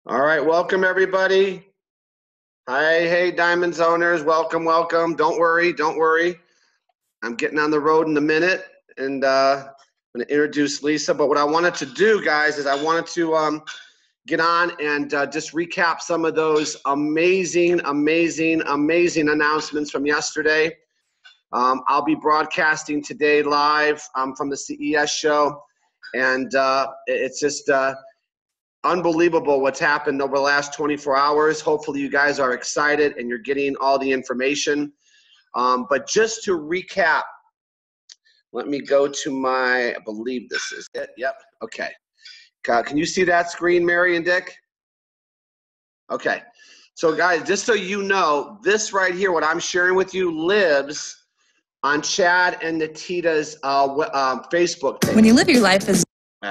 All right, welcome everybody. Hi, hey, Diamonds owners, welcome, welcome. Don't worry. I'm getting on the road in a minute, and I'm going to introduce Lisa. But what I wanted to do, guys, is I wanted to get on and just recap some of those amazing announcements from yesterday. I'll be broadcasting today live from the CES show, and it's just unbelievable what's happened over the last 24 hours. Hopefully you guys are excited and you're getting all the information. But just to recap, let me go to my, I believe this is it. Yep. Okay. Can you see that screen, Mary and Dick? Okay. So guys, just so you know, this right here, what I'm sharing with you, lives on Chad and Natita's Facebook page. When you live your life as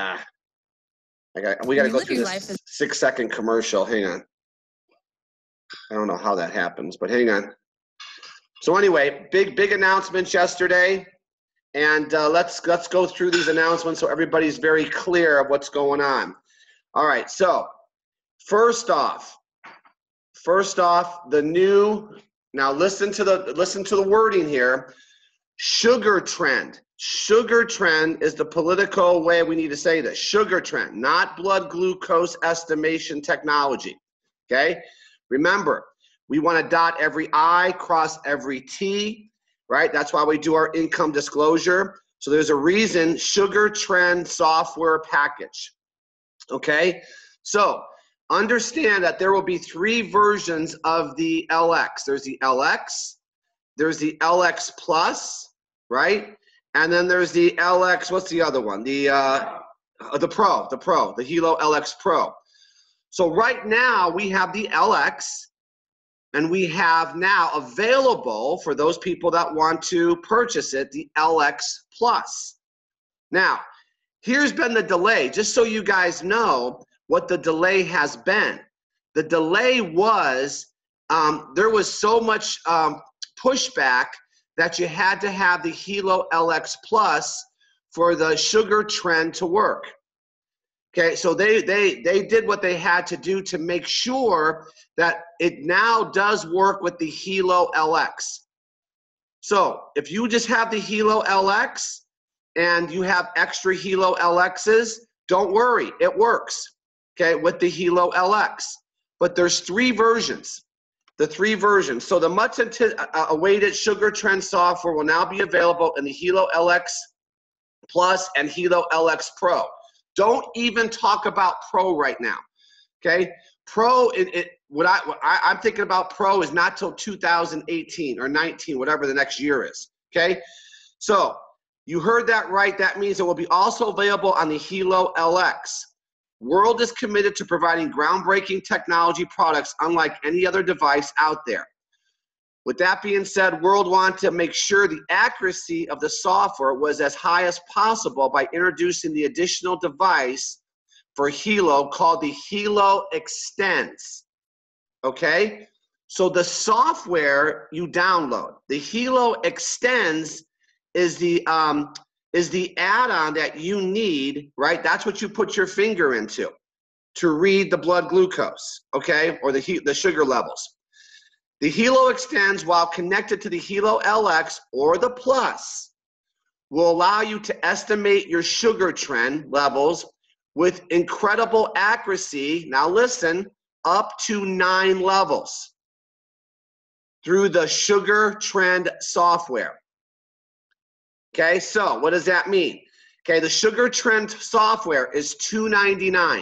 we got to go through this 6-second commercial. Hang on. I don't know how that happens, but hang on. So anyway, big announcements yesterday, and let's go through these announcements so everybody's very clear of what's going on. All right. So first off, the new. Now listen to the wording here. Sugar trend. Sugar trend is the political way we need to say this. Sugar trend, not blood glucose estimation technology. Okay? Remember, we want to dot every I, cross every T, right? That's why we do our income disclosure. So there's a reason, sugar trend software package. Okay? So understand that there will be 3 versions of the LX. There's the LX, there's the LX Plus, right? And then there's the LX, what's the other one? The Pro, the Hilo LX Pro. So right now we have the LX, and we have now available for those people that want to purchase it, the LX Plus. Now, here's been the delay, just so you guys know what the delay has been. The delay was, there was so much pushback that you had to have the Hilo LX Plus for the sugar trend to work. Okay, so they did what they had to do to make sure that it now does work with the Hilo LX. So if you just have the Hilo LX and you have extra Hilo LXs, don't worry, it works, okay, with the Hilo LX. But there's 3 versions. The 3 versions. So the much awaited sugar trend software will now be available in the Hilo LX Plus and Hilo LX Pro. Don't even talk about Pro right now. Okay? Pro, I'm thinking about Pro is not till 2018 or 19, whatever the next year is. Okay? So you heard that right. That means it will be also available on the Hilo LX. World is committed to providing groundbreaking technology products unlike any other device out there. With that being said, World wanted to make sure the accuracy of the software was as high as possible by introducing the additional device for Hilo called the Hilo Extends. Okay? So the software you download, the Hilo Extends is the add-on that you need, right? That's what you put your finger into to read the blood glucose, okay, or the sugar levels. The Hilo Extends, while connected to the Hilo LX or the Plus, will allow you to estimate your sugar trend levels with incredible accuracy. Now listen, up to 9 levels through the sugar trend software. Okay, so what does that mean? Okay, the sugar trend software is $299.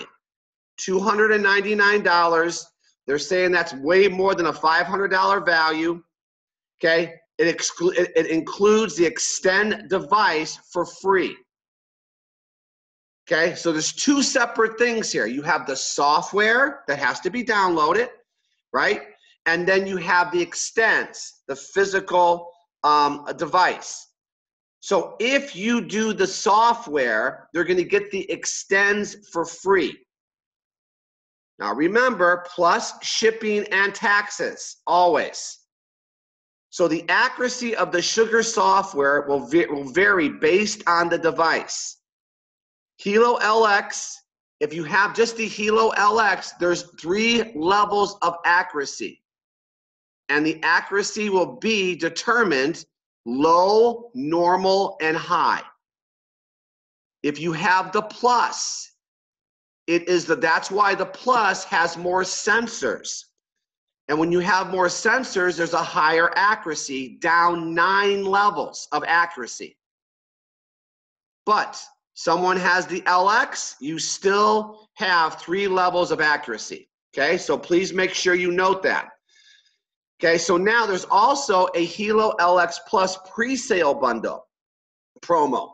They're saying that's way more than a $500 value. Okay, it includes the Extend device for free. Okay, so there's 2 separate things here. You have the software that has to be downloaded, right? And then you have the Extends, the physical device. So if you do the software, they're going to get the Extends for free. Now remember, plus shipping and taxes, always. So the accuracy of the sugar software will vary based on the device. Hilo LX if you have just the Hilo LX, there's 3 levels of accuracy. And the accuracy will be determined low, normal, and high. If you have the Plus, that's why the Plus has more sensors. And when you have more sensors, there's a higher accuracy, down 9 levels of accuracy. But someone has the LX, you still have 3 levels of accuracy. Okay, so please make sure you note that. Okay, so now there's also a Hilo LX Plus pre-sale bundle promo.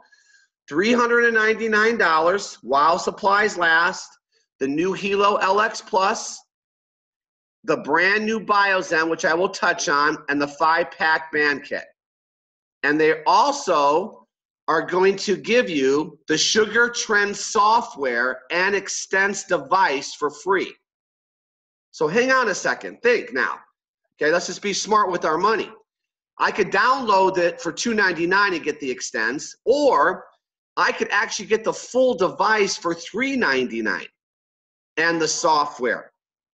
$399 while supplies last. The new Hilo LX Plus, the brand new BioZen, which I will touch on, and the 5-pack band kit. And they also are going to give you the Sugar Trend software and Extense device for free. So hang on a second, think now. Okay, let's just be smart with our money. I could download it for $299 and get the Extense, or I could actually get the full device for $399 and the software.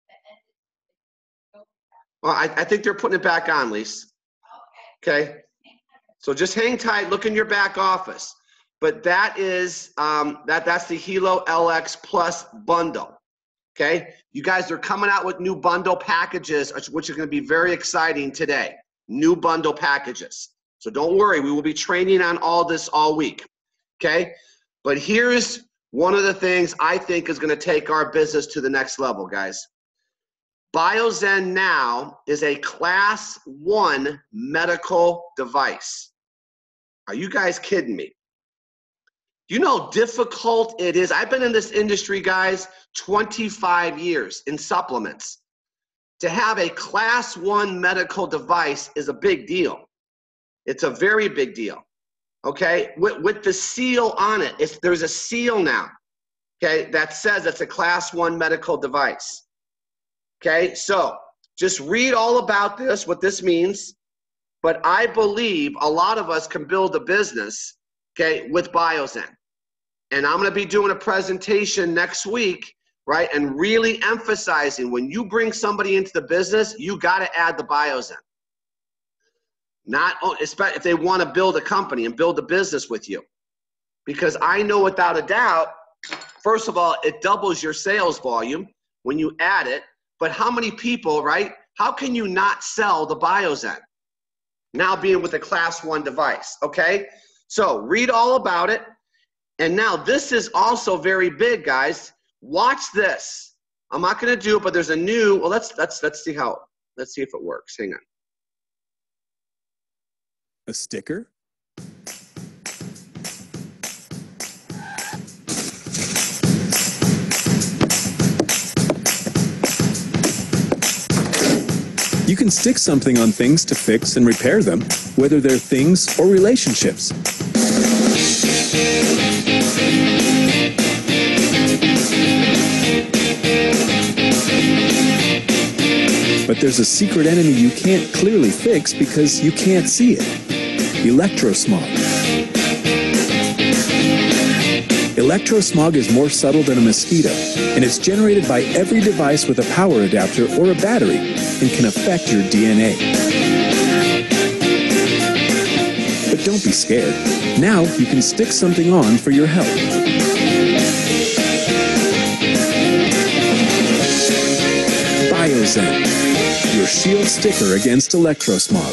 Well, I think they're putting it back on, Lise. Okay, so just hang tight, look in your back office. But that is, that's the Hilo LX Plus bundle. Okay, you guys are coming out with new bundle packages, which are going to be very exciting today. New bundle packages. So don't worry, we will be training on all this all week. Okay, but here's one of the things I think is going to take our business to the next level, guys. BioZen now is a Class 1 medical device. Are you guys kidding me? You know how difficult it is? I've been in this industry, guys, 25 years in supplements. To have a Class 1 medical device is a big deal. It's a very big deal, okay? With the seal on it, there's a seal now, okay, that says it's a Class 1 medical device. Okay, so just read all about this, what this means. But I believe a lot of us can build a business, okay, with BioZen. And I'm going to be doing a presentation next week, right, and really emphasizing when you bring somebody into the business, you got to add the BioZen. Not if they want to build a company and build a business with you. Because I know without a doubt, first of all, it doubles your sales volume when you add it. But how many people, right? How can you not sell the BioZen? Now being with a Class 1 device, okay? So read all about it. And now this is also very big, guys. Watch this. I'm not going to do it, but there's a new, well, let's see if it works. Hang on. A sticker? You can stick something on things to fix and repair them, whether they're things or relationships. But there's a secret enemy you can't clearly fix because you can't see it. Electrosmog. Electrosmog is more subtle than a mosquito, and it's generated by every device with a power adapter or a battery and can affect your DNA. But don't be scared. Now you can stick something on for your health. BioZen, your shield sticker against electrosmog.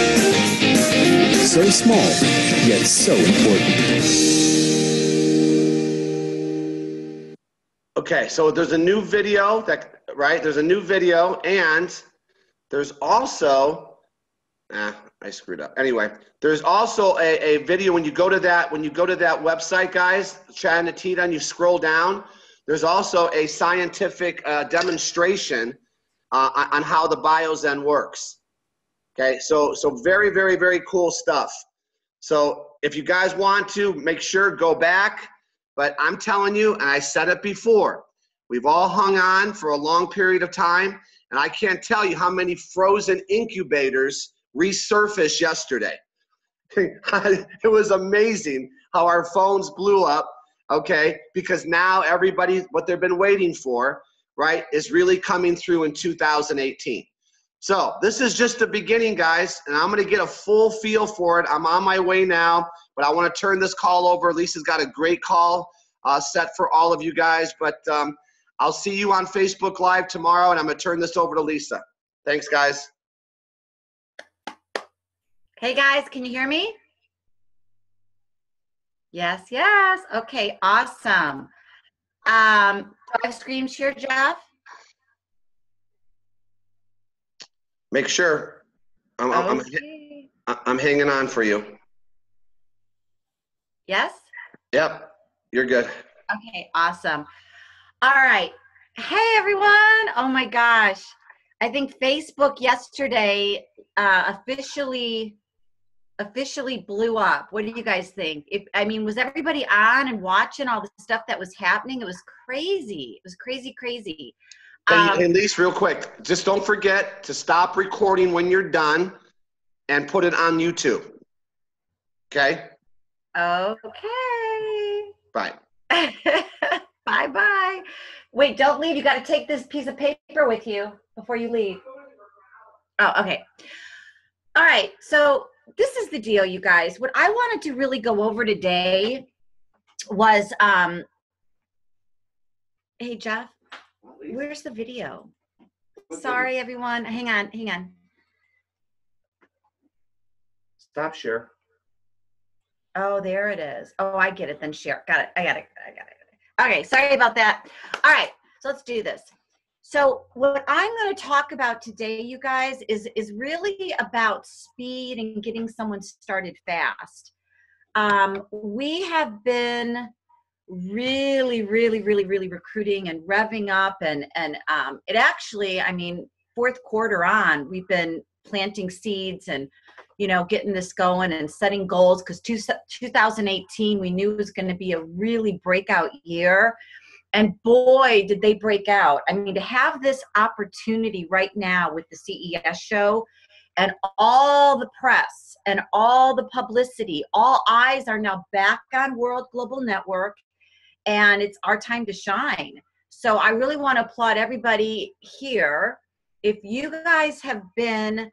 So small, yet so important. Okay, so there's a new video right? There's a new video, and there's also, I screwed up. Anyway, there's also a video when you go to that website, guys, Chad and Atita, and you scroll down. There's also a scientific demonstration on how the BioZen works. Okay, so very, very, very cool stuff. So if you guys want to, make sure go back. But I'm telling you, and I said it before, we've all hung on for a long period of time, and I can't tell you how many frozen incubators resurfaced yesterday. It was amazing how our phones blew up. okay? Because now everybody, what they've been waiting for, right, is really coming through in 2018. So this is just the beginning, guys, and I'm going to get a full feel for it. I'm on my way now, but I want to turn this call over. Lisa's got a great call set for all of you guys, but I'll see you on Facebook Live tomorrow, and I'm going to turn this over to Lisa. Thanks, guys. Hey, guys, can you hear me? Yes, yes. Okay, awesome. Do I have screen share, Jeff? Make sure. I'm hanging on for you. Yes? Yep, you're good. Okay, awesome. All right. Hey, everyone. Oh, my gosh. I think Facebook yesterday officially blew up. What do you guys think? Was everybody on and watching all the stuff that was happening? It was crazy. It was crazy, crazy. Hey, Lise, real quick, just don't forget to stop recording when you're done and put it on YouTube. Okay? Okay. Bye. Bye-bye. Wait, don't leave. You got to take this piece of paper with you before you leave. Oh, okay. All right. So this is the deal, you guys. What I wanted to really go over today was, hey, Jeff. Where's the video? Sorry, everyone. Hang on. Stop share. Oh, there it is. Oh, I get it. Then share. Got it. I got it. Okay, sorry about that. All right, so let's do this. So what I'm going to talk about today, you guys, is really about speed and getting someone started fast. We have been really recruiting and revving up, and it actually, fourth quarter on, we've been planting seeds and getting this going and setting goals, because 2018 we knew was going to be a really breakout year, and boy did they break out. To have this opportunity right now with the CES show and all the press and all the publicity, all eyes are now back on World Global Network, and it's our time to shine. So I really want to applaud everybody here. If you guys have been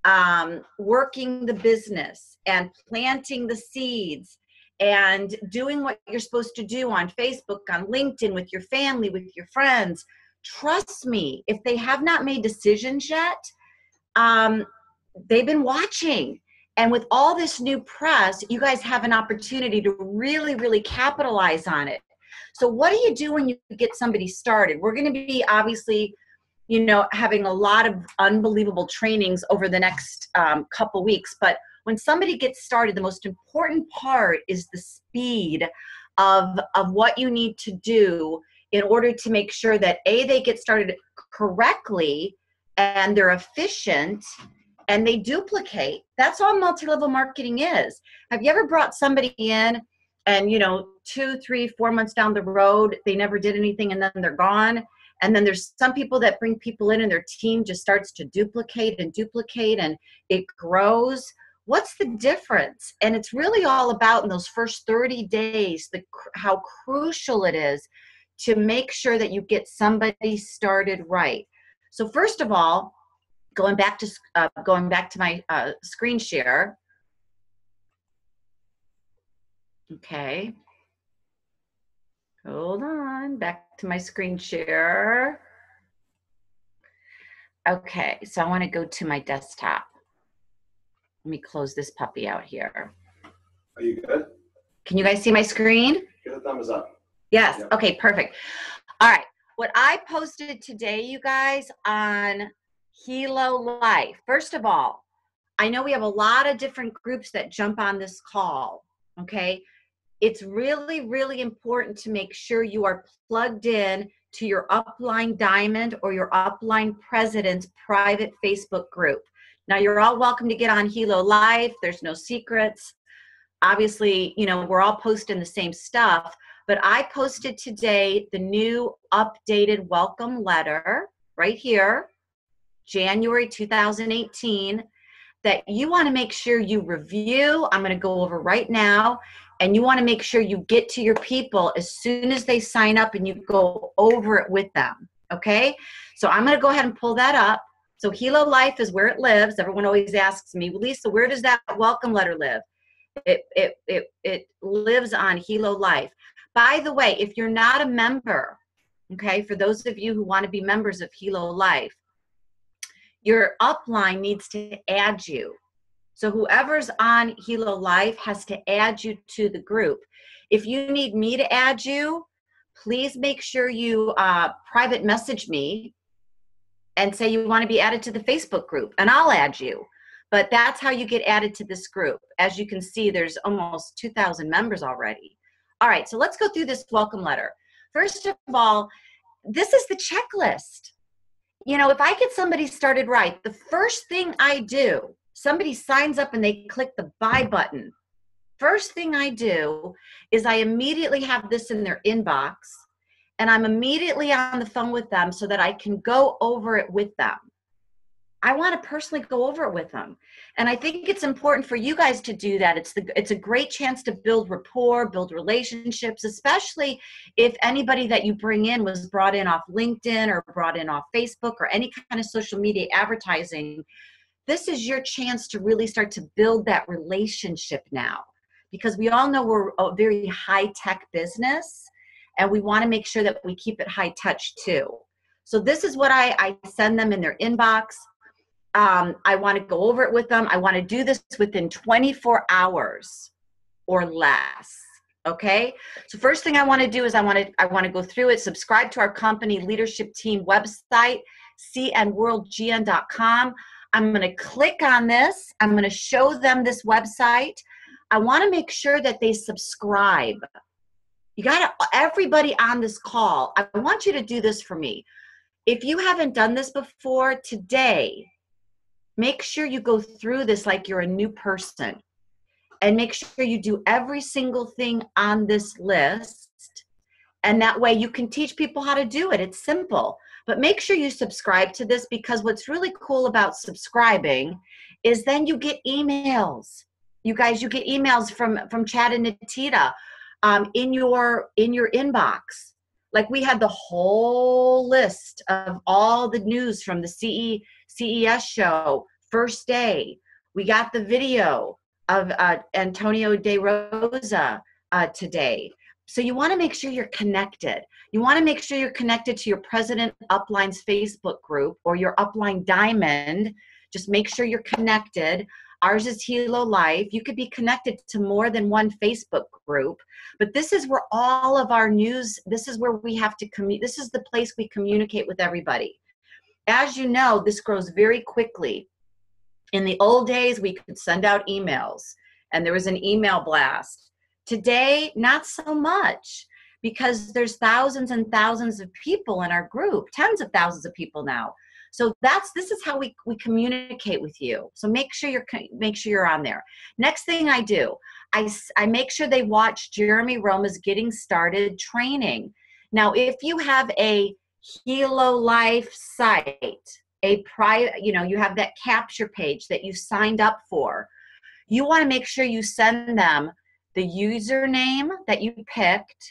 working the business and planting the seeds and doing what you're supposed to do on Facebook, on LinkedIn, with your family, with your friends, trust me, if they have not made decisions yet, they've been watching. And with all this new press, you guys have an opportunity to really capitalize on it. So what do you do when you get somebody started? We're going to be obviously, having a lot of unbelievable trainings over the next couple weeks. But when somebody gets started, the most important part is the speed of what you need to do in order to make sure that they get started correctly and they're efficient and they duplicate. That's all multi-level marketing is. Have you ever brought somebody in and 2, 3, 4 months down the road, they never did anything and then they're gone? And then there's some people that bring people in and their team just starts to duplicate and it grows. What's the difference? And it's really all about in those first 30 days, how crucial it is to make sure that you get somebody started right. So first of all, going back to my screen share. Okay. Hold on, back to my screen share. Okay, so I want to go to my desktop. Let me close this puppy out here. Are you good? Can you guys see my screen? Give a thumbs up. Yes, Yeah. Okay, perfect. All right, what I posted today, you guys, on Hilo Life. First of all, I know we have a lot of different groups that jump on this call, okay? It's really important to make sure you are plugged in to your Upline Diamond or your Upline President's private Facebook group. Now, you're all welcome to get on Hilo Live. There's no secrets. Obviously, we're all posting the same stuff, but I posted today the new updated welcome letter right here, January 2018. that you want to make sure you review. I'm going to go over right now. And you want to make sure you get to your people as soon as they sign up and you go over it with them. Okay? So I'm going to go ahead and pull that up. So Hilo Life is where it lives. Everyone always asks me, well, Lisa, where does that welcome letter live? It lives on Hilo Life. By the way, if you're not a member, okay, for those of you who want to be members of Hilo Life, your upline needs to add you. So whoever's on Hilo Life has to add you to the group. If you need me to add you, please make sure you private message me and say you want to be added to the Facebook group, and I'll add you. But that's how you get added to this group. As you can see, there's almost 2,000 members already. All right, so let's go through this welcome letter. First of all, this is the checklist. You know, if I get somebody started right, the first thing I do, somebody signs up and they click the buy button. First thing I do is I immediately have this in their inbox, and I'm immediately on the phone with them so that I can go over it with them. I want to personally go over it with them. And I think it's important for you guys to do that. It's a great chance to build rapport, build relationships, especially if anybody that you bring in was brought in off LinkedIn or brought in off Facebook or any kind of social media advertising. This is your chance to really start to build that relationship now, because we all know we're a very high-tech business, and we want to make sure that we keep it high-touch too. So this is what I send them in their inbox. I want to go over it with them. I want to do this within 24 hours or less. Okay. So first thing I want to do is I want to go through it, subscribe to our company leadership team website, cnworldgn.com. I'm going to click on this. I'm going to show them this website. I want to make sure that they subscribe. You got to, everybody on this call, I want you to do this for me. If you haven't done this before today, make sure you go through this like you're a new person, and make sure you do every single thing on this list. And that way you can teach people how to do it. It's simple. But make sure you subscribe to this, because what's really cool about subscribing is then you get emails. You guys, you get emails from Chad and Natita in your inbox. Like we had the whole list of all the news from the CES show, first day. We got the video of Antonio De Rosa today. So you want to make sure you're connected. You want to make sure you're connected to your President Upline's Facebook group or your Upline Diamond. Just make sure you're connected. Ours is Hilo Life. You could be connected to more than one Facebook group, but this is where all of our news, this is where we have to this is the place we communicate with everybody. As you know, this grows very quickly. In the old days, we could send out emails and there was an email blast. Today, not so much, because there's thousands and thousands of people in our group, tens of thousands of people now. So this is how we communicate with you. So make sure you're on there. Next thing I do, I make sure they watch Jeremy Roma's Getting Started training. Now, if you have a Hilo Life site, a private, you have that capture page that you signed up for, you want to make sure you send them the username that you picked,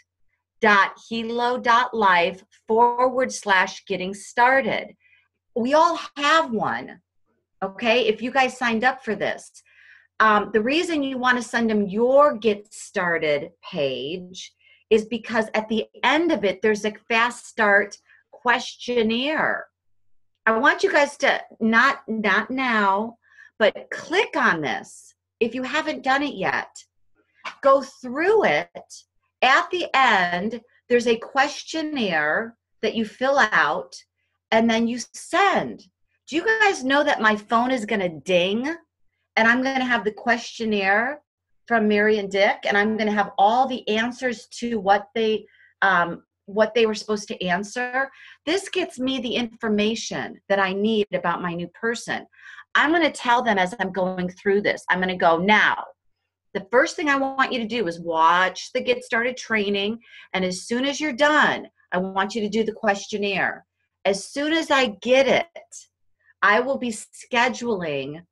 .hilo.life/getting started. We all have one, okay? If you guys signed up for this. The reason you want to send them your Get Started page is because at the end of it, there's a fast start questionnaire. I want you guys to, not now, but click on this if you haven't done it yet. Go through it. At the end, there's a questionnaire that you fill out and then you send. Do you guys know that my phone is going to ding and I'm going to have the questionnaire from Mary and Dick, and I'm going to have all the answers to what they were supposed to answer? This gets me the information that I need about my new person. I'm going to tell them as I'm going through this. I'm going to go, now, the first thing I want you to do is watch the Get Started training, and as soon as you're done, I want you to do the questionnaire. As soon as I get it, I will be scheduling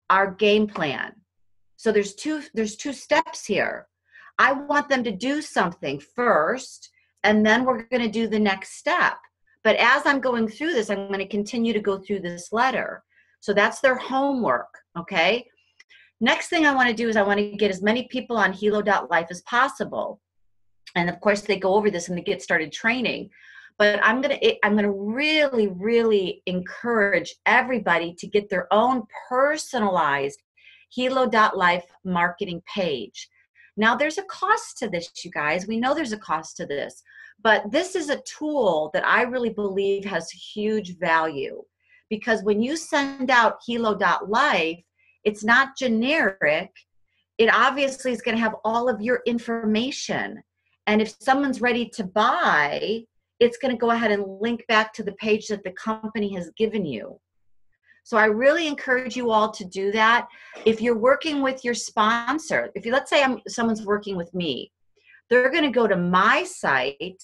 our game plan. So there's two steps here. I want them to do something first, and then we're going to do the next step. But as I'm going through this, I'm going to continue to go through this letter. So that's their homework, okay? Next thing I want to do is I want to get as many people on Hilo.life as possible. And of course, they go over this in the Get Started training. But I'm gonna really, really encourage everybody to get their own personalized Hilo.life marketing page. Now, there's a cost to this, you guys. We know there's a cost to this. But this is a tool that I really believe has huge value. Because when you send out Hilo.life, it's not generic. It obviously is going to have all of your information. And if someone's ready to buy, it's going to go ahead and link back to the page that the company has given you. So I really encourage you all to do that. If you're working with your sponsor, let's say someone's working with me, they're going to go to my site,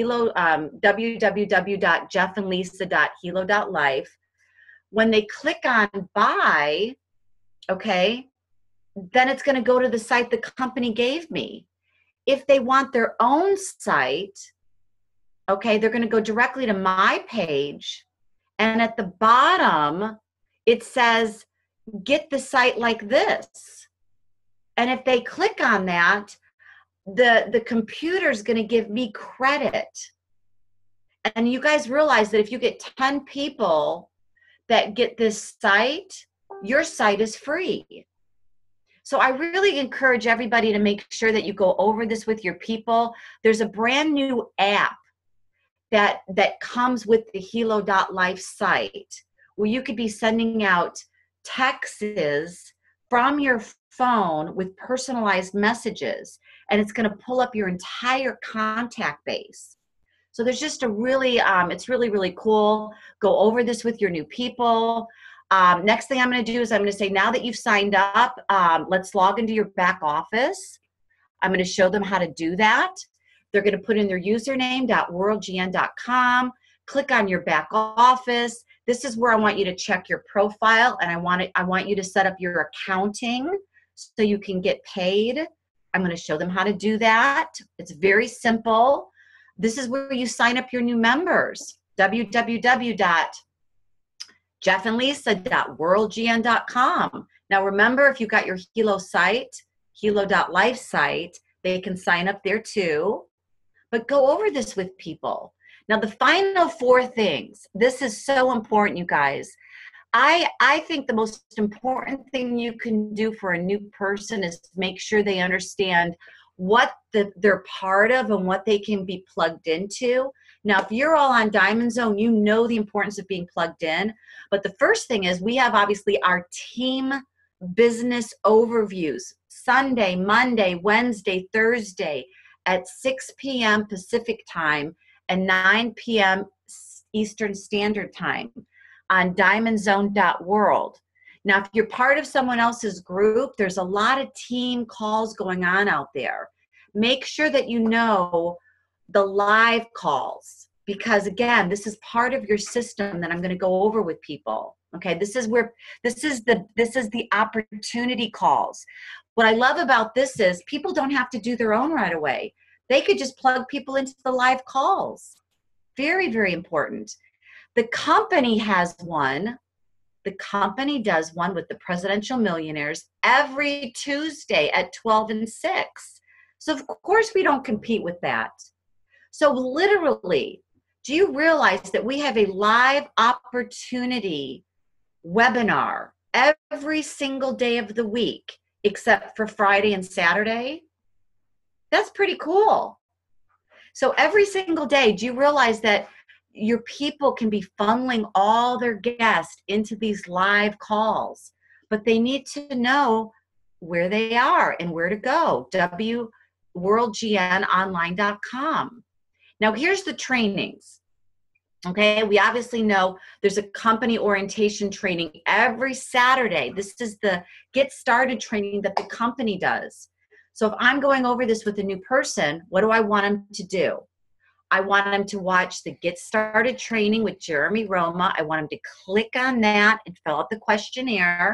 www.jeffandlisa.hilo.life. When they click on buy, okay, then it's going to go to the site the company gave me. If they want their own site, okay, they're going to go directly to my page. And at the bottom, it says, get the site like this. And if they click on that, the computer's going to give me credit. And you guys realize that if you get 10 people that get this site, your site is free. So I really encourage everybody to make sure that you go over this with your people. There's a brand new app that comes with the Hilo.life site where you could be sending out texts from your phone with personalized messages, and it's going to pull up your entire contact base. So there's just a really, it's really, really cool. Go over this with your new people. Next thing I'm going to do is I'm going to say, now that you've signed up, let's log into your back office. I'm going to show them how to do that. They're going to put in their username.worldgn.com, click on your back office. This is where I want you to check your profile, and I want you to set up your accounting so you can get paid. I'm going to show them how to do that. It's very simple. This is where you sign up your new members, www.jeffandlisa.worldgn.com. Now remember, if you got your Hilo site, Hilo.life site, they can sign up there too. But go over this with people. Now the final 4 things, this is so important, you guys. I think the most important thing you can do for a new person is make sure they understand what they're part of and what they can be plugged into. Now, if you're all on Diamond Zone, you know the importance of being plugged in. But the first thing is we have obviously our team business overviews, Sunday, Monday, Wednesday, Thursday at 6 p.m. Pacific time and 9 p.m. Eastern Standard Time on diamondzone.world. Now, if you're part of someone else's group, there's a lot of team calls going on out there. Make sure that you know the live calls, because again, this is part of your system that I'm going to go over with people. Okay, this is the opportunity calls. What I love about this is people don't have to do their own right away. They could just plug people into the live calls. Very, very important. The company has one. The company does one with the Presidential Millionaires every Tuesday at 12 and 6. So of course we don't compete with that. So literally, do you realize that we have a live opportunity webinar every single day of the week except for Friday and Saturday? That's pretty cool. So every single day, do you realize that your people can be funneling all their guests into these live calls, but they need to know where they are and where to go, worldgnonline.com. Now here's the trainings. Okay, we obviously know there's a company orientation training every Saturday. This is the Get Started training that the company does. So if I'm going over this with a new person, what do I want them to do? I want them to watch the Get Started training with Jeremy Roma. I want them to click on that and fill out the questionnaire.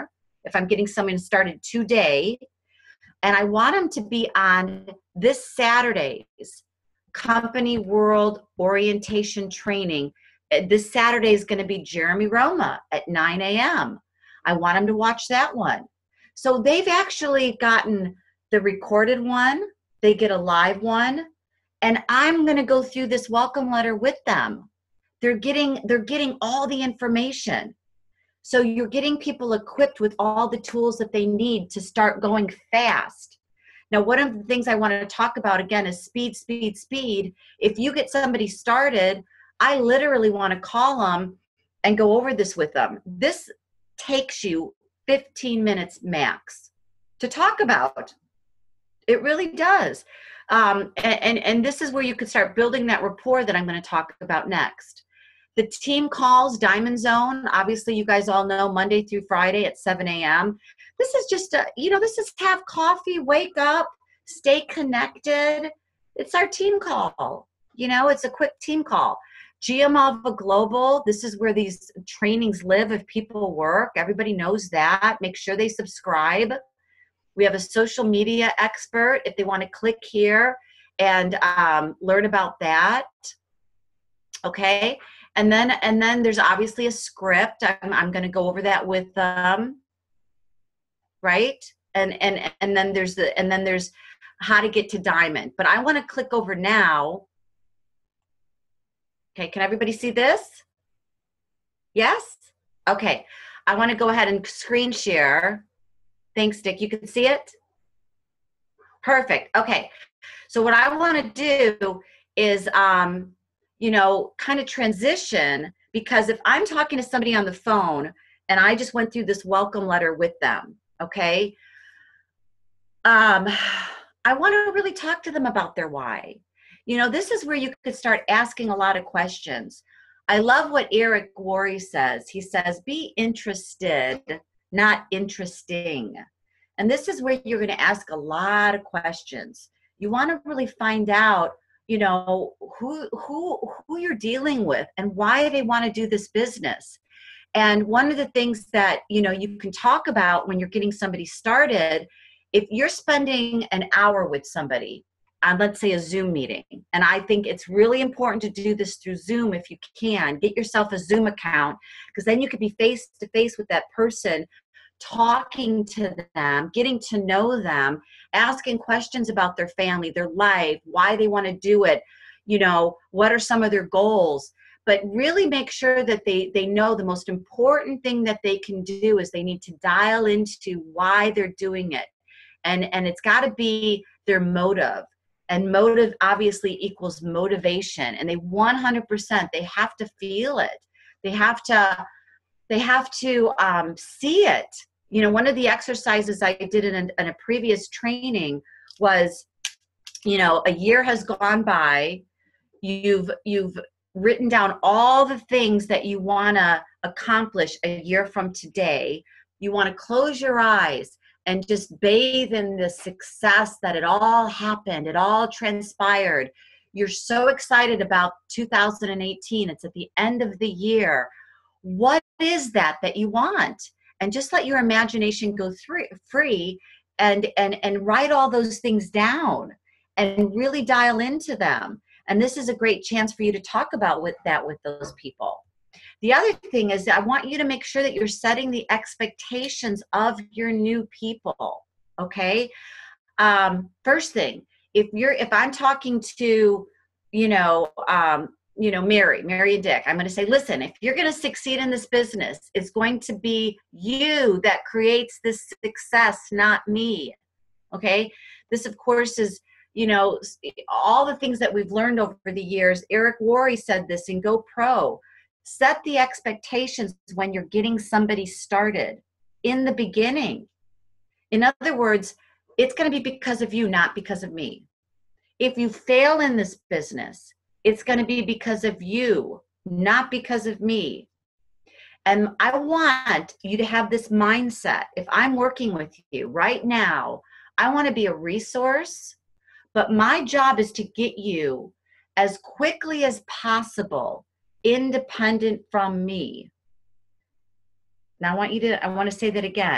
if I'm getting someone started today, and I want them to be on this Saturday's Company World Orientation Training. This Saturday is going to be Jeremy Roma at 9 a.m. I want them to watch that one. So they've actually gotten the recorded one, they get a live one, and I'm going to go through this welcome letter with them. They're getting all the information. So you're getting people equipped with all the tools that they need to start going fast. Now, one of the things I want to talk about again is speed, speed, speed. If you get somebody started, I literally want to call them and go over this with them. This takes you 15 minutes max to talk about. It really does. And this is where you could start building that rapport that I'm going to talk about next. The team calls, Diamond Zone, obviously you guys all know, Monday through Friday at 7 a.m. This is just, this is have coffee, wake up, stay connected. It's our team call. It's a quick team call. GMAVA Global, this is where these trainings live if people work. Everybody knows that. Make sure they subscribe. We have a social media expert if they want to click here and learn about that. Okay. And then there's obviously a script. I'm going to go over that with them, right? And then there's how to get to Diamond. But I want to click over now. Okay, can everybody see this? Yes? Okay. I want to go ahead and screen share. Thanks, Dick. You can see it? Perfect. Okay. So what I want to do is kind of transition, because if I'm talking to somebody on the phone and I just went through this welcome letter with them, okay, I want to really talk to them about their why. This is where you could start asking a lot of questions. I love what Eric Worre says. He says, be interested, not interesting. And this is where you're going to ask a lot of questions. You want to really find out who you're dealing with and why they want to do this business. And one of the things that, you can talk about when you're getting somebody started, if you're spending an hour with somebody on, let's say, a Zoom meeting, and I think it's really important to do this through Zoom if you can, get yourself a Zoom account, because then you could be face to face with that person, talking to them, getting to know them, asking questions about their family, their life, why they want to do it, what are some of their goals. But really make sure that they know the most important thing that they can do is they need to dial into why they're doing it. And it's got to be their motive. And motive obviously equals motivation. And they 100%, they have to feel it. They have to see it. One of the exercises I did in a previous training was, a year has gone by. You've written down all the things that you want to accomplish a year from today. You want to close your eyes and just bathe in the success that it all happened. It all transpired. You're so excited about 2018. It's at the end of the year. What is that you want? And just let your imagination go free and write all those things down and really dial into them. And this is a great chance for you to talk about with those people. The other thing is I want you to make sure that you're setting the expectations of your new people. Okay. First thing, if I'm talking to, Mary and Dick, I'm going to say, listen, if you're going to succeed in this business, it's going to be you that creates this success, not me. Okay. This, of course, is, all the things that we've learned over the years. Eric Worre said this in Go Pro. Set the expectations when you're getting somebody started in the beginning. In other words, it's going to be because of you, not because of me. If you fail in this business, it's going to be because of you, not because of me. And I want you to have this mindset. If I'm working with you right now, I want to be a resource, but my job is to get you as quickly as possible independent from me. Now I want to say that again.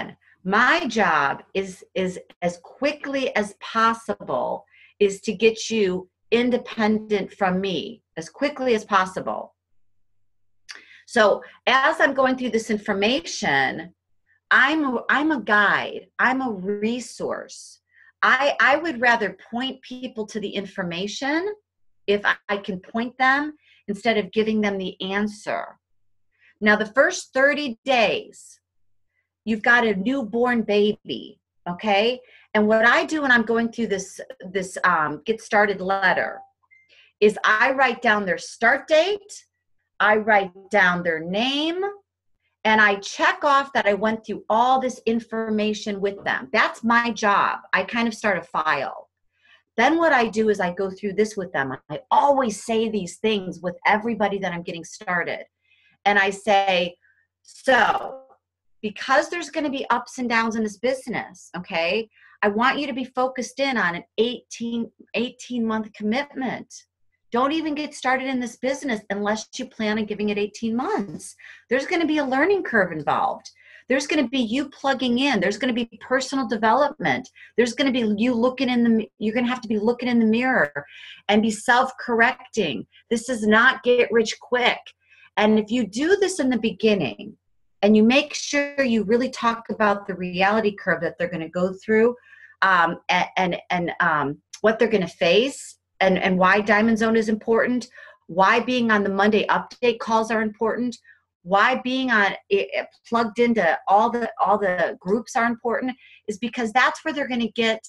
My job is as quickly as possible is to get you independent from me as quickly as possible. So as I'm going through this information, I'm a guide. I'm a resource. I would rather point people to the information if I can point them instead of giving them the answer. Now, the first 30 days, you've got a newborn baby, okay? And what I do when I'm going through this Get Started letter is I write down their start date, I write down their name, and I check off that I went through all this information with them. That's my job. I kind of start a file. Then what I do is I go through this with them. I always say these things with everybody that I'm getting started. And I say, so because there's going to be ups and downs in this business, okay, I want you to be focused in on an 18-month commitment. Don't even get started in this business unless you plan on giving it 18 months. There's going to be a learning curve involved. There's going to be you plugging in. There's going to be personal development. There's going to be you you're going to have to be looking in the mirror and be self-correcting. This is not get rich quick. And if you do this in the beginning and you make sure you really talk about the reality curve that they're going to go through and what they're going to face, and why Diamond Zone is important, why being on the Monday update calls are important, why being on plugged into all the groups are important, is because that's where they're going to get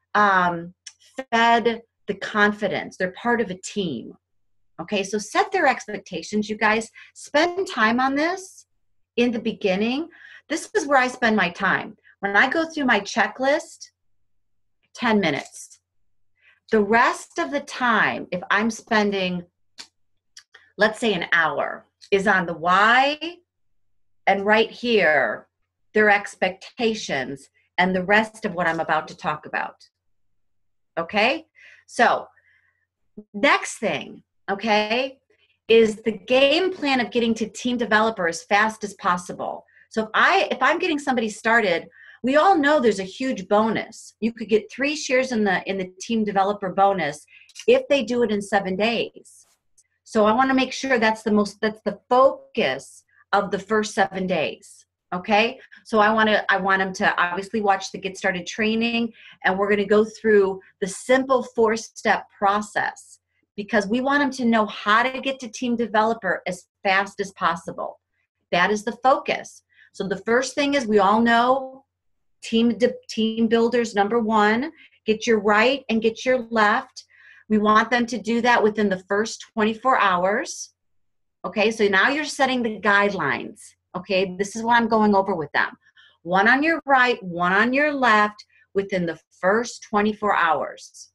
fed the confidence. They're part of a team. Okay, so set their expectations, you guys. Spend time on this in the beginning. This is where I spend my time. When I go through my checklist, 10 minutes. The rest of the time, if I'm spending, let's say an hour, is on the why, and right here, their expectations, and the rest of what I'm about to talk about. Okay? So, next thing, okay, is the game plan of getting to team developer as fast as possible. So if I'm getting somebody started, we all know there's a huge bonus. You could get 3 shares in the team developer bonus if they do it in 7 days. So I want to make sure that's the focus of the first 7 days. Okay. So I want them to obviously watch the Get Started training, and we're going to go through the simple 4-step process because we want them to know how to get to team developer as fast as possible. That is the focus. So the first thing is, we all know team builders, number 1, get your right and get your left. We want them to do that within the first 24 hours. Okay, so now you're setting the guidelines. Okay, this is what I'm going over with them. 1 on your right, 1 on your left within the first 24 hours.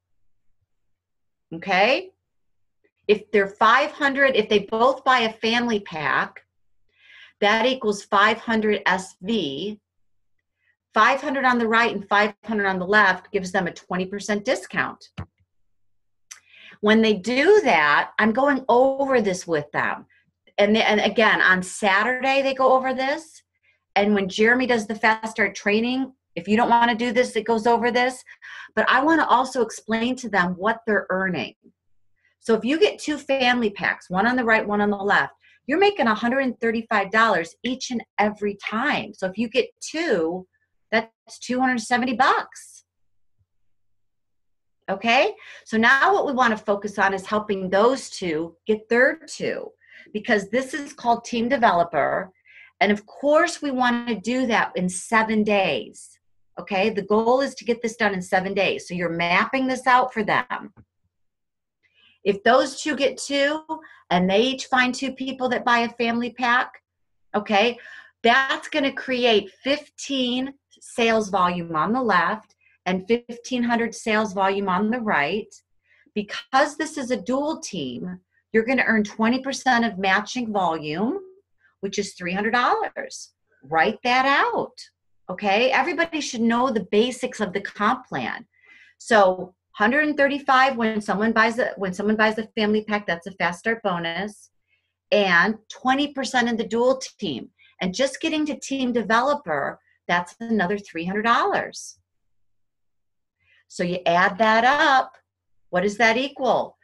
Okay, if they're 500, if they both buy a family pack, that equals 500 SV. 500 on the right and 500 on the left gives them a 20% discount. When they do that, I'm going over this with them. And again, on Saturday, they go over this. And when Jeremy does the Fast Start training, if you don't want to do this, it goes over this. But I want to also explain to them what they're earning. So if you get 2 family packs, 1 on the right, 1 on the left, you're making $135 each and every time. So if you get 2, that's $270. Okay, so now what we want to focus on is helping those 2 get their 2, because this is called Team Developer. And of course, we want to do that in 7 days. Okay, the goal is to get this done in 7 days. So you're mapping this out for them. If those 2 get 2 and they each find 2 people that buy a family pack, okay, that's going to create 15 sales volume on the left and 1,500 sales volume on the right. Because this is a dual team, you're going to earn 20% of matching volume, which is $300. Write that out. Okay, everybody should know the basics of the comp plan. So 135 when someone buys a family pack, that's a Fast Start bonus, and 20% in the dual team. And just getting to team developer, That's another $300. So you add that up. What does that equal?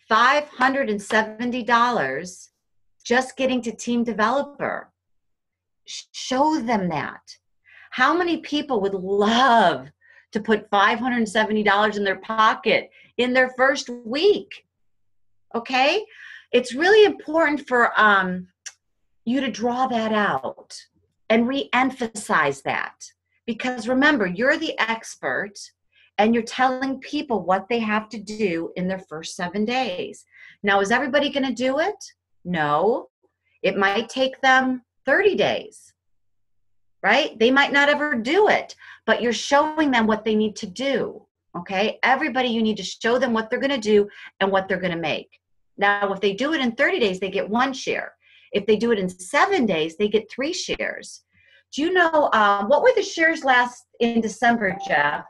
$570 just getting to team developer. Show them that. How many people would love to put $570 in their pocket in their first week? Okay? It's really important for you to draw that out and re-emphasize that. Because remember, you're the expert and you're telling people what they have to do in their first 7 days. Now, is everybody going to do it? No. It might take them 30 days, right? They might not ever do it, but you're showing them what they need to do, okay? Everybody, you need to show them what they're going to do and what they're going to make. Now, if they do it in 30 days, they get 1 share. If they do it in 7 days, they get 3 shares. Do you know, what were the shares last in December, Jeff?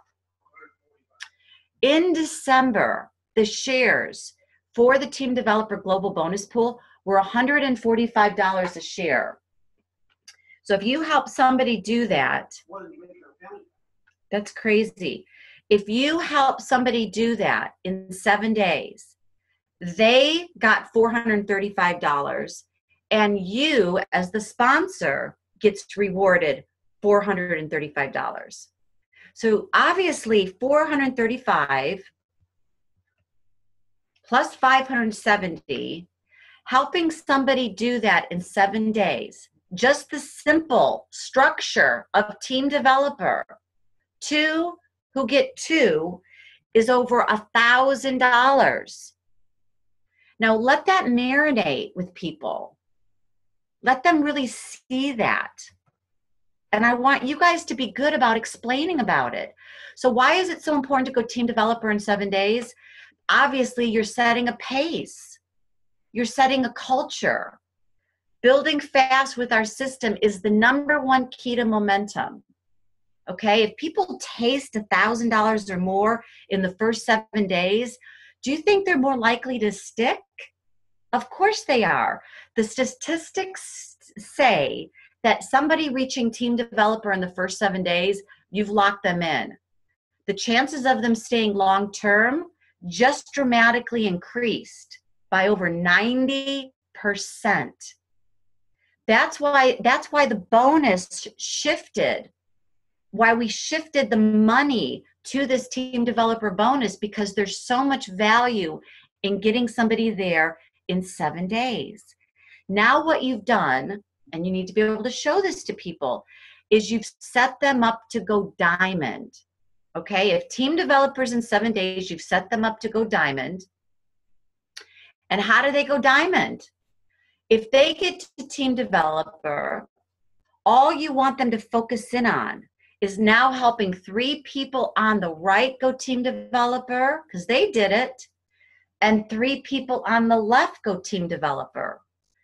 In December, the shares for the Team Developer Global Bonus Pool were $145 a share. So if you help somebody do that, that's crazy. If you help somebody do that in 7 days, they got $435, and you, as the sponsor, gets rewarded $435. So obviously 435 plus 570, helping somebody do that in 7 days, just the simple structure of team developer, 2 who get 2 is over $1,000. Now let that marinate with people. Let them really see that. And I want you guys to be good about explaining about it. So why is it so important to go team developer in 7 days? Obviously, you're setting a pace. You're setting a culture. Building fast with our system is the #1 key to momentum. Okay, if people taste $1,000 or more in the first 7 days, do you think they're more likely to stick? Of course they are. The statistics say that somebody reaching team developer in the first 7 days, you've locked them in. The chances of them staying long-term just dramatically increased by over 90%. That's why the bonus shifted, why we shifted the money to this team developer bonus, because there's so much value in getting somebody there in 7 days. Now what you've done, and you need to be able to show this to people, is you've set them up to go diamond. Okay, if team developers in 7 days, you've set them up to go diamond. And how do they go diamond? If they get to team developer, all you want them to focus in on is now helping 3 people on the right go team developer, because they did it, and 3 people on the left go team developer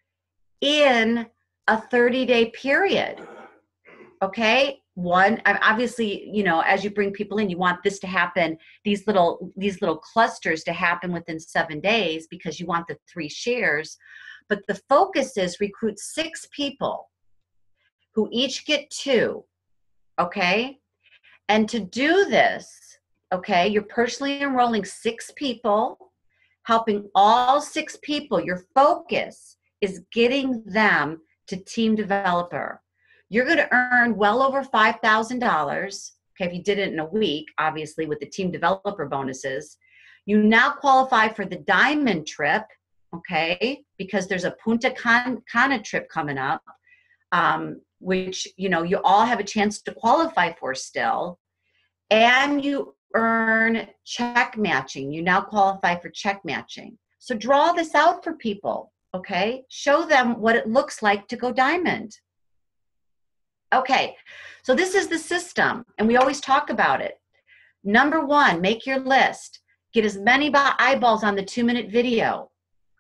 in a 30-day period. Okay, one, obviously, you know, as you bring people in, you want this to happen, these little clusters to happen within 7 days, because you want the 3 shares. But the focus is recruit 6 people who each get 2. Okay, and to do this, okay, you're personally enrolling 6 people, helping all 6 people. Your focus is getting them to team developer. You're going to earn well over $5,000. Okay, if you did it in a week, obviously with the team developer bonuses. You now qualify for the diamond trip, okay, because there's a Punta Cana trip coming up, which, you know, you all have a chance to qualify for still. And you earn check matching. You now qualify for check matching. So draw this out for people, okay? Show them what it looks like to go diamond. Okay, so this is the system, and we always talk about it. #1, make your list. Get as many eyeballs on the 2-minute video.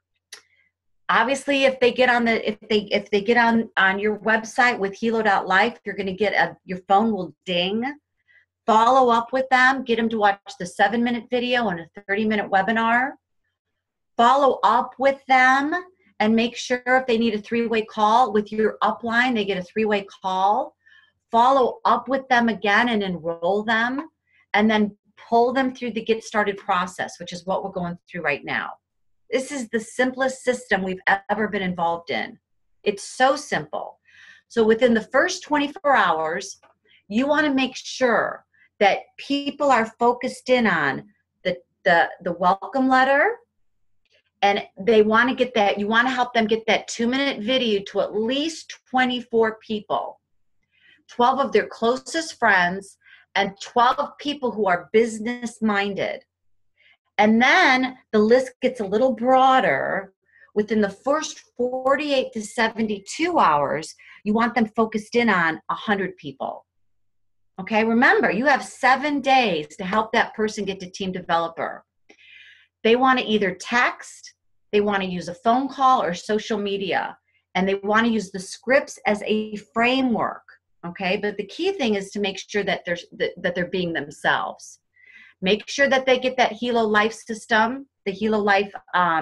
Obviously, if they get on if they get on your website with Hilo.life, you're going to get your phone will ding. Follow up with them. Get them to watch the 7-minute video and a 30-minute webinar. Follow up with them and make sure if they need a 3-way call with your upline, they get a 3-way call. follow up with them again and enroll them, and then pull them through the Get Started process, which is what we're going through right now. This is the simplest system we've ever been involved in. It's so simple. So within the first 24 hours, you want to make sure that people are focused in on the welcome letter, and they want to get that, you want to help them get that 2-minute video to at least 24 people, 12 of their closest friends, and 12 people who are business minded. And then the list gets a little broader. Within the first 48 to 72 hours, you want them focused in on 100 people. Okay, remember, you have 7 days to help that person get to team developer. They want to either text, they want to use a phone call or social media, and they want to use the scripts as a framework. Okay, but the key thing is to make sure that they're being themselves. Make sure that they get that Hilo Life system, the Hilo Life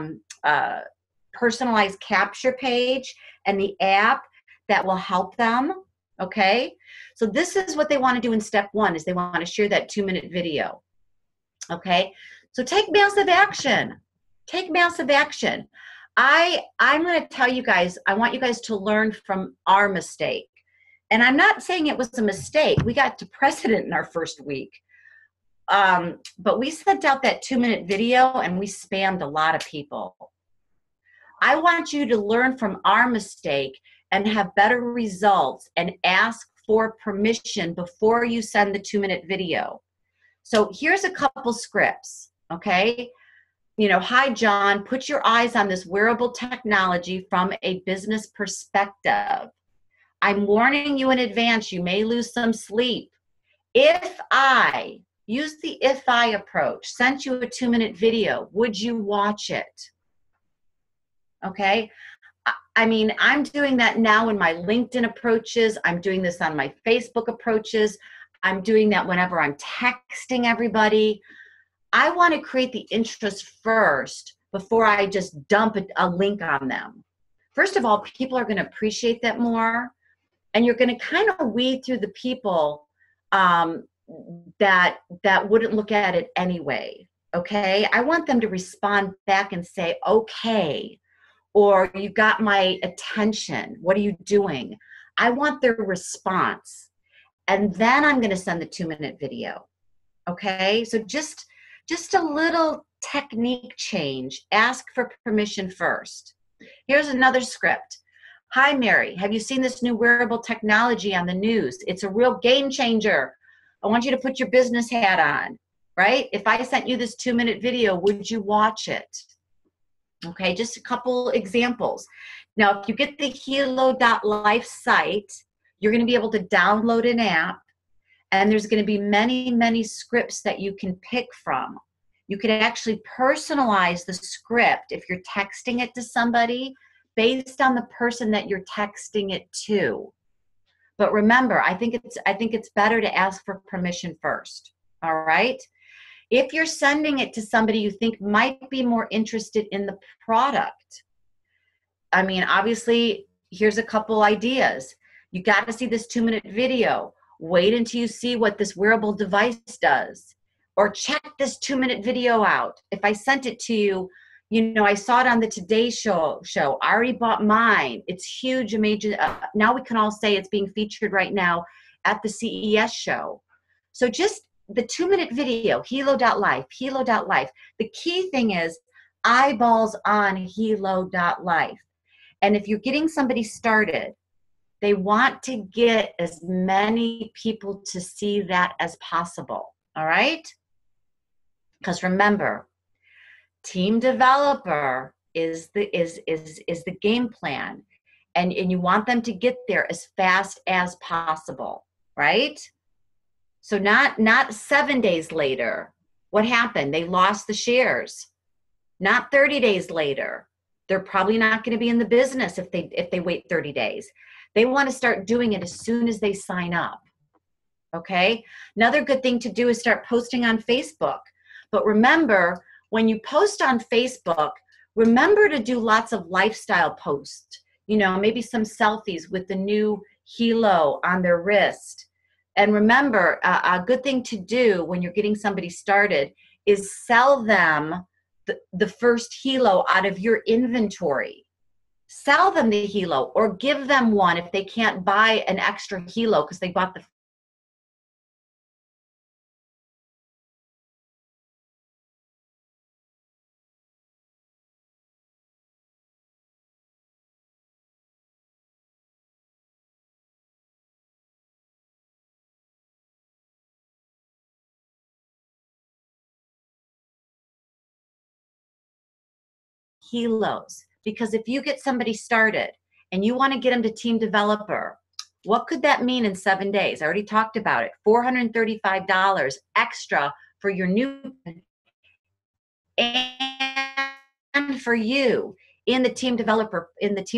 personalized capture page, and the app that will help them. Okay, so this is what they want to do in step 1, is they want to share that 2-minute video. Okay, so take massive action. Take massive action. I'm going to tell you guys, I want you guys to learn from our mistake. And I'm not saying it was a mistake. We got to president in our first week. But we sent out that 2-minute video and we spammed a lot of people. I want you to learn from our mistake and have better results and ask for permission before you send the 2-minute video. So here's a couple scripts, okay? You know, hi, John, put your eyes on this wearable technology from a business perspective. I'm warning you in advance, you may lose some sleep. If I, use the if I approach, sent you a 2-minute video, would you watch it? Okay. I mean, I'm doing that now in my LinkedIn approaches. I'm doing this on my Facebook approaches. I'm doing that whenever I'm texting everybody. I want to create the interest first before I just dump a link on them. First of all, people are going to appreciate that more. And you're going to kind of weed through the people that wouldn't look at it anyway. Okay. I want them to respond back and say, okay, or you got my attention. What are you doing? I want their response. And then I'm going to send the 2-minute video. Okay. So just a little technique change. Ask for permission first. Here's another script. Hi, Mary. Have you seen this new wearable technology on the news? It's a real game changer. I want you to put your business hat on, right? If I sent you this 2-minute video, would you watch it? Okay, just a couple examples. Now, if you get the Hilo.life site, you're going to be able to download an app, and there's going to be many, many scripts that you can pick from. You can actually personalize the script if you're texting it to somebody based on the person that you're texting it to. But remember, I think it's better to ask for permission first. All right? If you're sending it to somebody you think might be more interested in the product, I mean, obviously, here's a couple ideas. You got to see this 2-minute video. Wait until you see what this wearable device does. Or check this 2-minute video out. If I sent it to you, you know, I saw it on the Today Show. I already bought mine. It's huge, amazing. Now we can all say it's being featured right now at the CES show. So just the 2-minute video, Hilo.life, Hilo.life. The key thing is eyeballs on Hilo.life. And if you're getting somebody started, they want to get as many people to see that as possible. All right? Because remember, team developer is the game plan, and you want them to get there as fast as possible, right? So not 7 days later. What happened? They lost the shares. Not 30 days later. They're probably not going to be in the business if they wait 30 days. They want to start doing it as soon as they sign up. Okay? Another good thing to do is start posting on Facebook. But remember, when you post on Facebook, remember to do lots of lifestyle posts. You know, maybe some selfies with the new Helo on their wrist. And remember, a good thing to do when you're getting somebody started is sell them the first Helo out of your inventory. Sell them the Helo or give them one if they can't buy an extra Helo because they bought the Helos. Because if you get somebody started and you want to get them to team developer, what could that mean in 7 days? I already talked about it. $435 extra for your new and for you in the team developer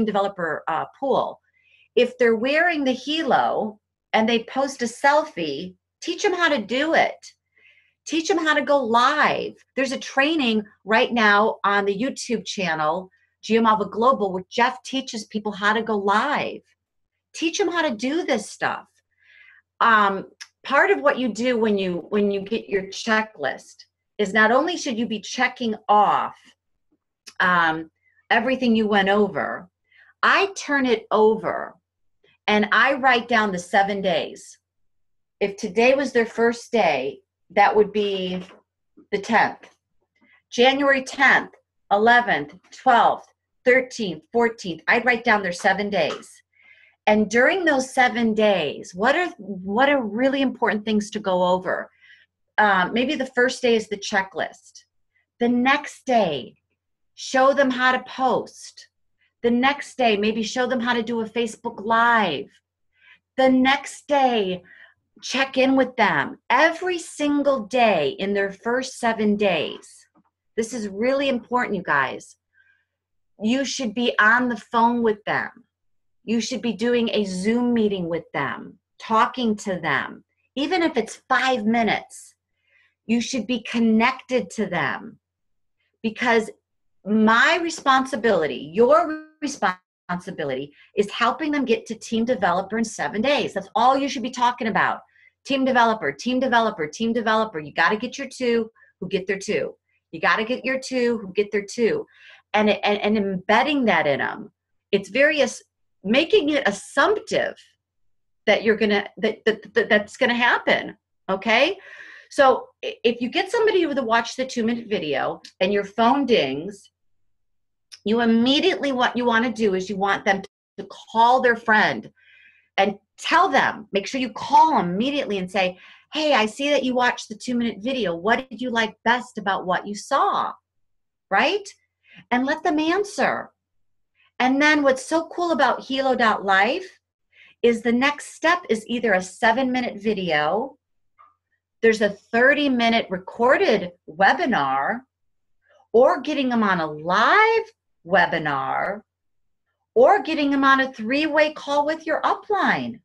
pool. If they're wearing the Helo and they post a selfie, teach them how to do it. Teach them how to go live. There's a training right now on the YouTube channel, Giamalva Global, where Jeff teaches people how to go live. Teach them how to do this stuff. Part of what you do when you get your checklist is not only should you be checking off everything you went over, I turn it over and I write down the 7 days. If today was their first day, that would be the 10th. January 10th, 11th, 12th, 13th, 14th. I'd write down their 7 days. And during those 7 days, what are really important things to go over? Maybe the first day is the checklist. The next day, show them how to post. The next day, maybe show them how to do a Facebook Live. The next day, check in with them every single day in their first 7 days. This is really important, you guys. You should be on the phone with them. You should be doing a Zoom meeting with them, talking to them. Even if it's 5 minutes, you should be connected to them. Because my responsibility, your responsibility, is helping them get to team developer in 7 days. That's all you should be talking about. Team developer, team developer, team developer. You got to get your 2 who get their 2. You got to get your 2 who get their 2. And embedding that in them. It's making it assumptive that you're going to, that's going to happen. Okay. So if you get somebody to watch the 2-minute video and your phone dings, you immediately, what you want to do is you want them to call their friend and tell them, make sure you call them immediately and say, hey, I see that you watched the 2-minute video. What did you like best about what you saw? Right? And let them answer. And then what's so cool about Helo.life is the next step is either a 7-minute video, there's a 30-minute recorded webinar, or getting them on a live webinar, or getting them on a 3-way call with your upline.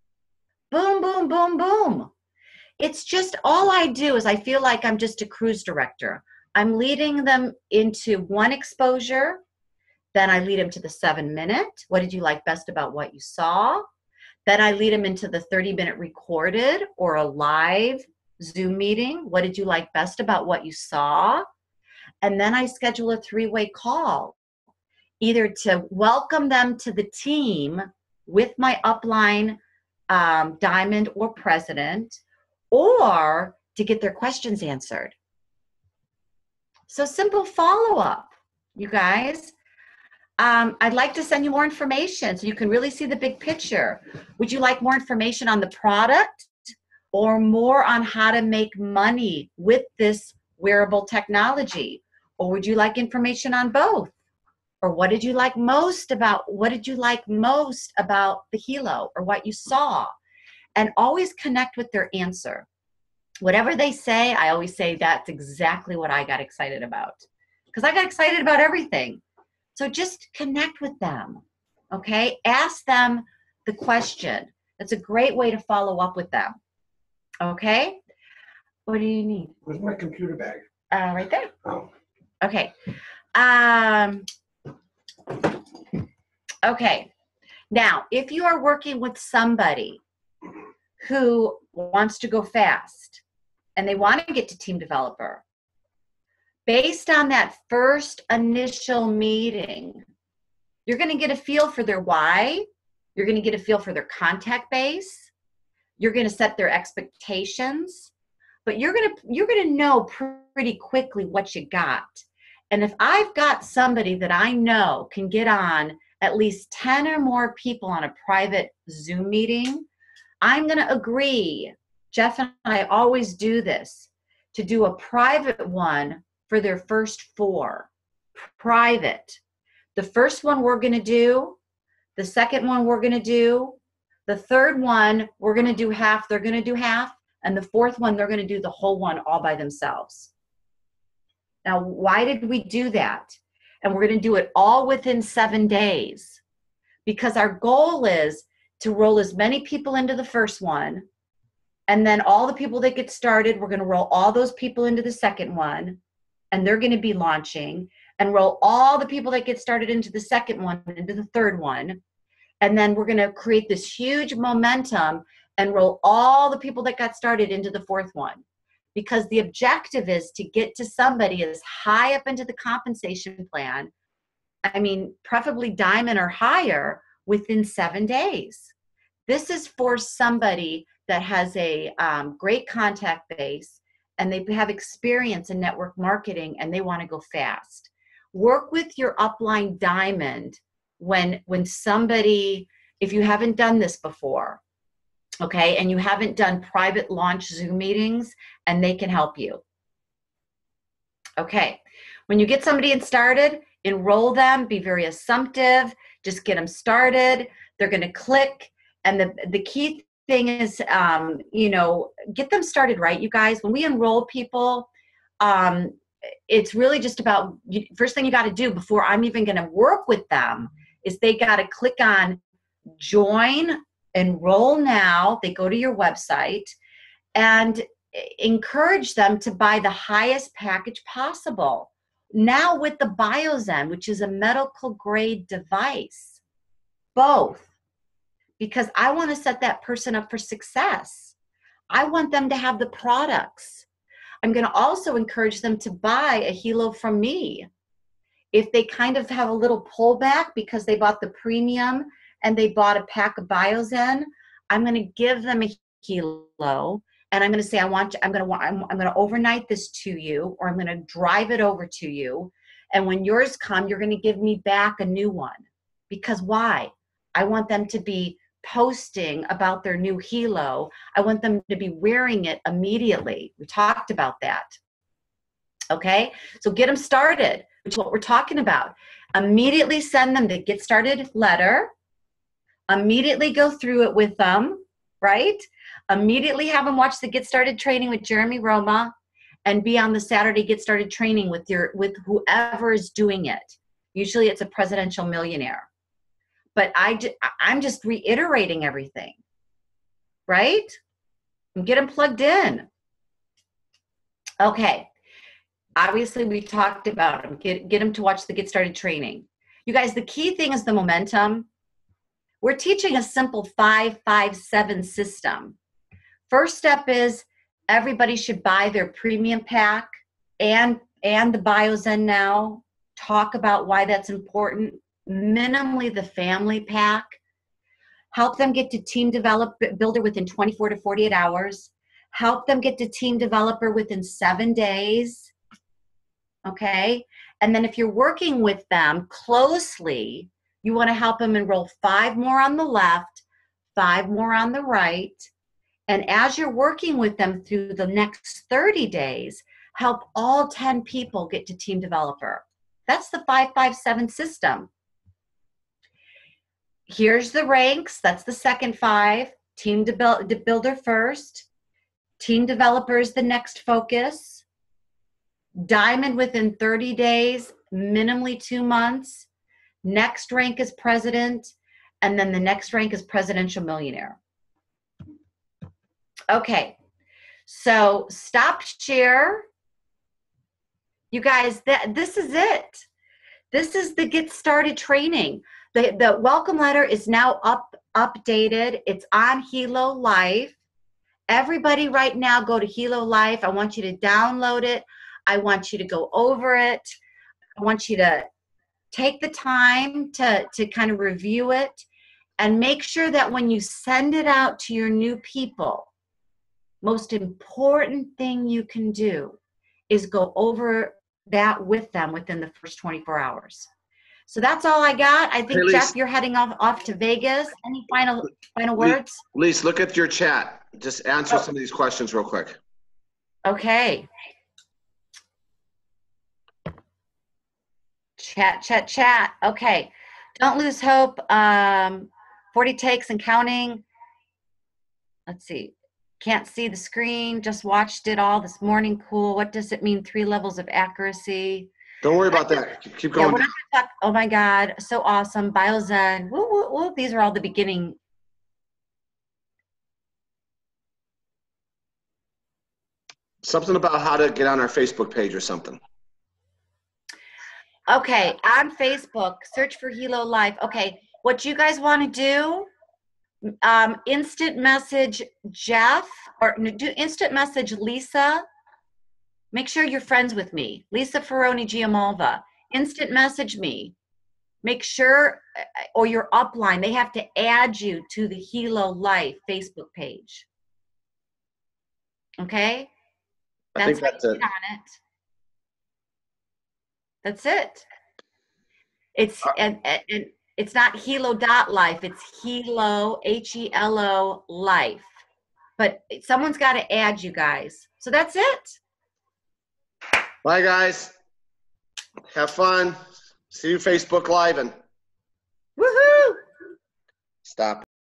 Boom, boom, boom, boom. It's just all I do is I feel like I'm just a cruise director. I'm leading them into 1 exposure. Then I lead them to the 7-minute. What did you like best about what you saw? Then I lead them into the 30-minute recorded or a live Zoom meeting. What did you like best about what you saw? And then I schedule a 3-way call, either to welcome them to the team with my upline diamond or president, or to get their questions answered. So simple follow-up, you guys. I'd like to send you more information so you can really see the big picture. Would you like more information on the product or more on how to make money with this wearable technology? Or would you like information on both? Or what did you like most about the Helo or what you saw? And always connect with their answer. Whatever they say, I always say that's exactly what I got excited about. Because I got excited about everything. So just connect with them, okay? Ask them the question. That's a great way to follow up with them, okay? What do you need? Where's my computer bag? Right there. Oh. Okay. Okay. Now, if you are working with somebody who wants to go fast and they want to get to team developer, based on that first initial meeting, you're going to get a feel for their why. You're going to get a feel for their contact base. You're going to set their expectations, but you're going to know pretty quickly what you got. And if I've got somebody that I know can get on at least 10 or more people on a private Zoom meeting, I'm going to agree, Jeff and I always do this, to do a private one for their first 4. Private. The first one we're going to do, the second one we're going to do, the third one we're going to do half, they're going to do half, and the fourth one they're going to do the whole one all by themselves. Now, why did we do that? And we're going to do it all within 7 days, because our goal is to roll as many people into the first one, and then all the people that get started, we're going to roll all those people into the second one, and they're going to be launching, and roll all the people that get started into the second one into the third one, and then we're going to create this huge momentum and roll all the people that got started into the fourth one. Because the objective is to get to somebody as high up into the compensation plan, I mean, preferably diamond or higher, within 7 days. This is for somebody that has a great contact base and they have experience in network marketing and they want to go fast. Work with your upline diamond when somebody, if you haven't done this before, okay, and you haven't done private launch Zoom meetings, and they can help you. Okay, when you get somebody started, enroll them, be very assumptive, just get them started. They're going to click, and the key thing is, get them started right, you guys. When we enroll people, it's really just about, first thing you got to do before I'm even going to work with them is they got to click on join, enroll now. They go to your website and encourage them to buy the highest package possible. Now with the BioZen, which is a medical grade device, both, because I want to set that person up for success. I want them to have the products. I'm going to also encourage them to buy a Helo from me. If they kind of have a little pullback because they bought the premium and they bought a pack of BioZen, I'm going to give them a Helo, and I'm going to say, I'm going to overnight this to you, or I'm going to drive it over to you. And when yours come, you're going to give me back a new one. Because why? I want them to be posting about their new Helo. I want them to be wearing it immediately. We talked about that. Okay, so get them started, which is what we're talking about. Immediately send them the get started letter. Immediately go through it with them, right? Immediately have them watch the Get Started training with Jeremy Roma and be on the Saturday Get Started training with whoever is doing it. Usually it's a presidential millionaire. But I'm just reiterating everything, right? And get them plugged in. Okay. Obviously, we talked about them. Get them to watch the Get Started training. You guys, the key thing is the momentum. We're teaching a simple 5-5-7 system. First step is everybody should buy their premium pack and the BioZen now. Talk about why that's important. Minimally the family pack. Help them get to team builder within 24 to 48 hours. Help them get to team developer within 7 days. Okay? And then if you're working with them closely, you want to help them enroll 5 more on the left, 5 more on the right. And as you're working with them through the next 30 days, help all 10 people get to team developer. That's the 5-5-7 system. Here's the ranks. That's the second 5. Team builder first. Team developer is the next focus. Diamond within 30 days, minimally 2 months. Next rank is president, and then the next rank is presidential millionaire. Okay, so stop share. You guys, this is it. This is the Get Started training. The welcome letter is now updated. It's on Helo Life. Everybody right now go to Helo Life. I want you to download it. I want you to go over it. I want you to take the time to kind of review it and make sure that when you send it out to your new people, most important thing you can do is go over that with them within the first 24 hours. So that's all I got. I think, Hey, Jeff, you're heading off to Vegas. Any final words? Lise, look at your chat. Just answer some of these questions real quick. Okay. Chat. Okay. Don't lose hope. 40 takes and counting. Let's see. Can't see the screen. Just watched it all this morning. Cool. What does it mean? 3 levels of accuracy. Don't worry about that. Keep going. Yeah, oh my God. So awesome. BioZen. Woo, woo, woo. These are all the beginning. Something about how to get on our Facebook page or something. Okay. On Facebook, search for Helo Life. Okay. What you guys want to do, instant message Jeff or do instant message Lisa. Make sure you're friends with me. Lisa Ferroni Giamalva. Instant message me. Make sure, or your upline, they have to add you to the Helo Life Facebook page. Okay? I think that's it. On it. That's it. It's and it's not Helo.life, it's Helo, Helo Life. But someone's got to add you guys. So that's it. Bye, guys. Have fun. See you Facebook Live and Woohoo! stop.